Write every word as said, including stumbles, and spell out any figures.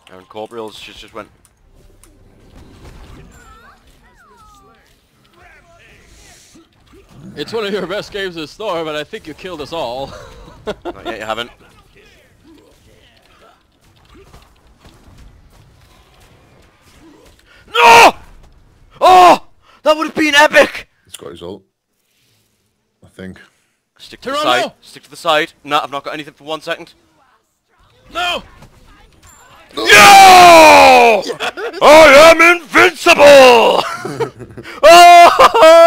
Aaron Corporals just, just went... It's one of your best games of the store, but I think you killed us all. Not yet, you haven't. No! Oh! That would have been epic! He's got his ult. I think. Stick to the Toronto! side. Stick to the side. No, I've not got anything for one second. No! Yo! I am invincible! Oh!